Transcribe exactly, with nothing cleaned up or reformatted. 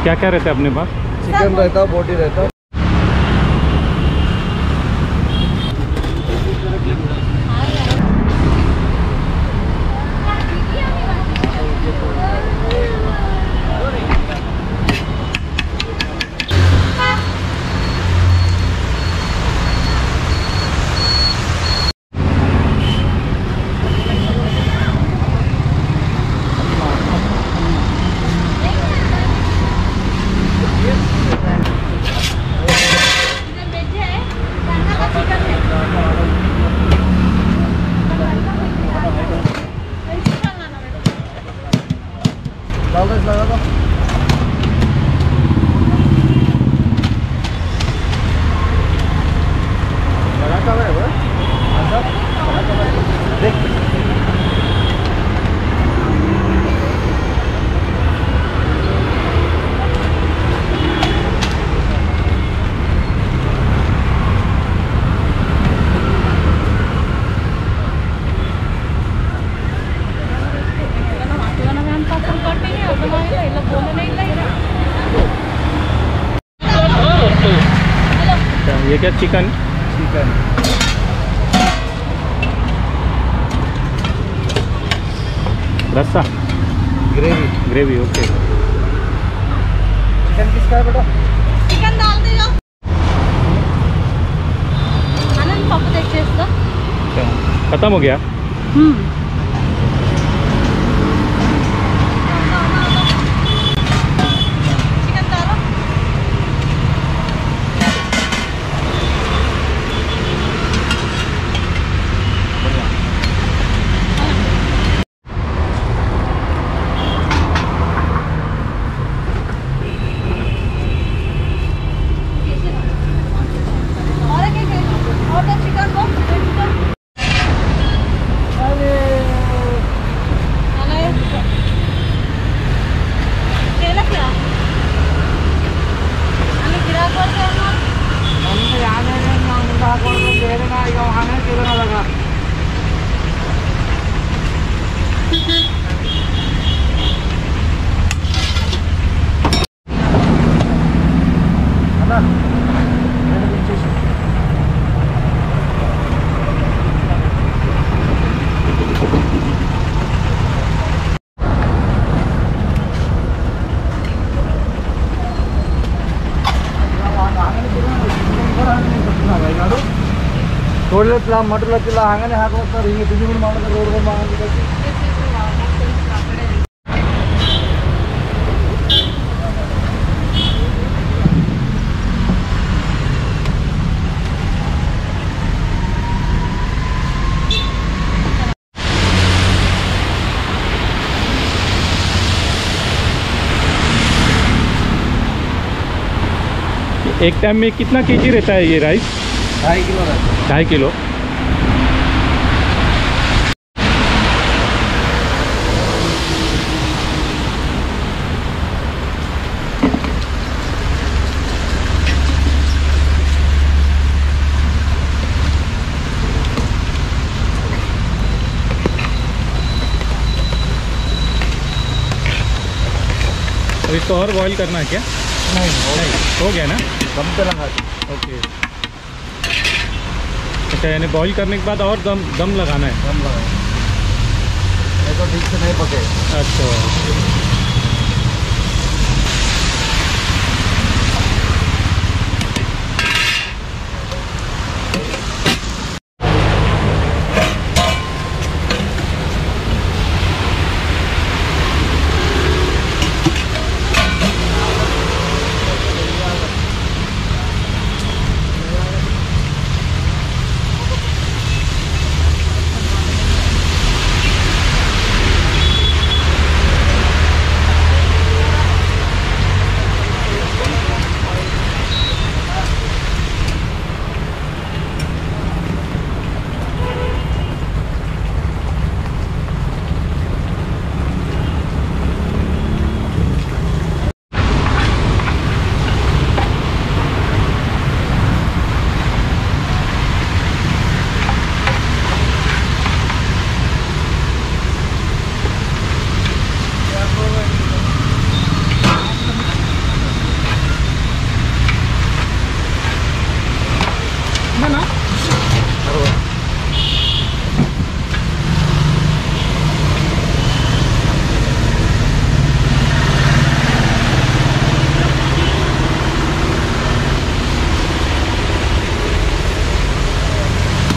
क्या क्या रहता है अपने पास? चिकन रहता, बोटी रहता। लगा दो। लगा कब है वो? देख ये क्या चिकन? चिकन रस्सा, ग्रेवी ग्रेवी। ओके, चिकन किसका है बेटा? चिकन डाल दे जो आनंद पापा देख चेस्ता। खत्म हो गया। हम्म ನೋಡಿಲ್ಲ ಮಟಲತ್ತಿಲ್ಲ ಹಂಗನೇ ಹಾಕೋಸ್ತಾರೆ ಹಿಂಗೆ ತಿಂಡಿಗಳು ಮಾಡಿದ್ರೆ ರೋಡ್ಗಳು ಮಾಡೋದು एक टाइम में कितना केजी रहता है ये राइस? ढाई किलो रहता है। ढाई किलो। अब इसको और बॉईल करना है क्या? नहीं नहीं, हो गया ना? दम पे लगा। ओके, अच्छा, यानी बॉईल करने के बाद और दम दम लगाना है? दम लगा, नहीं तो ठीक से नहीं पके। अच्छा।